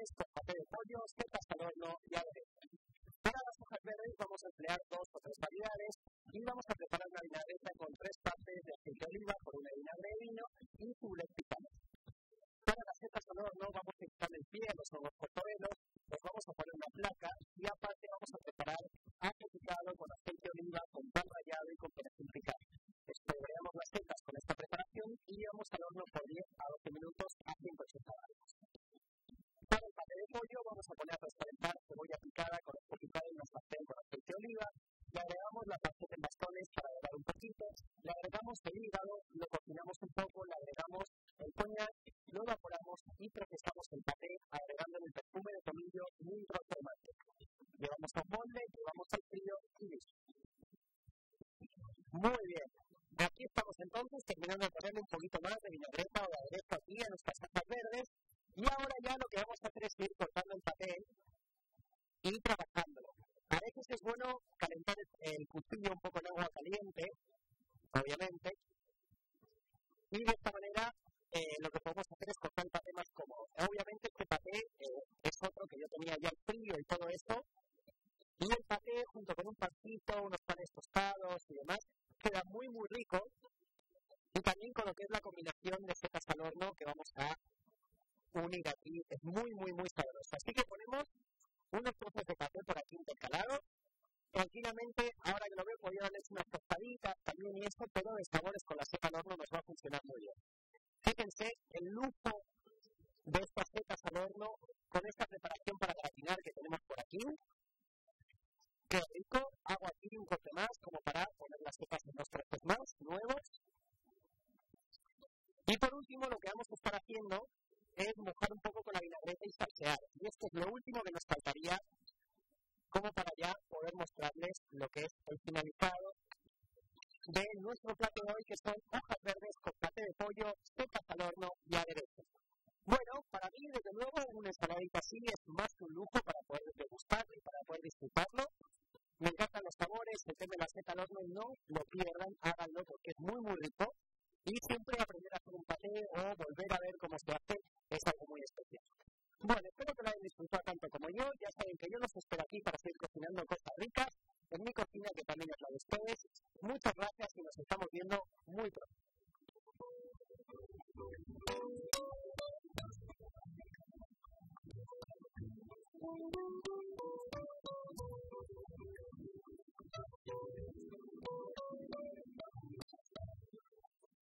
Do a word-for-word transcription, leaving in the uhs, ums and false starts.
verdes con paté de pollo, setas al horno y aderezo. Para las hojas verdes vamos a emplear dos o tres variedades y vamos a preparar una vinagreta con tres partes de aceite de oliva por una de vinagre de vino y cibulet picado. Para las setas al horno vamos a quitarle el pie a los nuevos portobelos, los vamos a poner una placa y aparte vamos a preparar ajo picado con aceite de oliva, con pan rallado y con perejil picado. Espolvoreamos las setas con esta preparación y llevamos al horno por diez a doce minutos a ciento ochenta grados. Para el paté de pollo vamos a poner a transparentar cebolla picada con ajo picado y una sartén con aceite de oliva. Le agregamos la panceta en bastones para dorar un poquito, le agregamos el hígado, lo cocinamos un poco, le agregamos el coñac, lo evaporamos y procesamos el paté agregándole el perfume de tomillo y un trozo de manteca. Llevamos a un molde, llevamos al frío y listo. Muy bien. Aquí estamos entonces terminando de ponerle un poquito más de vinagreta o de aderezo aquí a nuestras hojas verdes y ahora ya lo que vamos a hacer es ir cortando el paté y trabajándolo. A veces es bueno calentar el cuchillo un poco en agua caliente, obviamente, y de esta manera eh, lo que podemos hacer es cortar el paté más cómodo. Obviamente este paté eh, es otro que yo tenía ya frío y todo esto, y el paté junto con un pancito, unos panes tostados y demás, queda muy muy rico, y también con lo que es la combinación de setas al horno que vamos a unir aquí, es muy muy muy sabroso. Así que ponemos unos trozos de paté por aquí intercalados, tranquilamente, ahora que lo veo podría darles unas tostaditas también y esto, pero de sabores con la seta al horno nos va a funcionar muy bien. Fíjense el lujo de estas setas al horno con esta preparación para gratinar que tenemos por aquí. Qué rico, hago aquí un corte más como para poner las setas en dos trozos más, nuevos. Y por último lo que vamos a estar haciendo es mojar un poco con la vinagreta y salsear. Y esto es lo último que nos faltaría como para ya poder mostrarles lo que es el finalizado de nuestro plato de hoy, que son hojas verdes con paté de pollo, setas al horno y aderezo. Bueno, para mí, desde luego, una ensaladita así es más que un lujo para poder degustarlo y para poder disfrutarlo. Me encantan los sabores, el tema de la seta al horno y no lo pierdan, háganlo porque es muy, muy rico. Y siempre aprender a hacer un paté o volver a ver cómo se hace es algo muy especial. Bueno, espero que lo hayan disfrutado tanto como yo. Ya saben que yo los espero aquí para seguir cocinando cosas ricas en mi cocina, que también es la de ustedes. Muchas gracias y nos estamos viendo muy pronto. Thank you.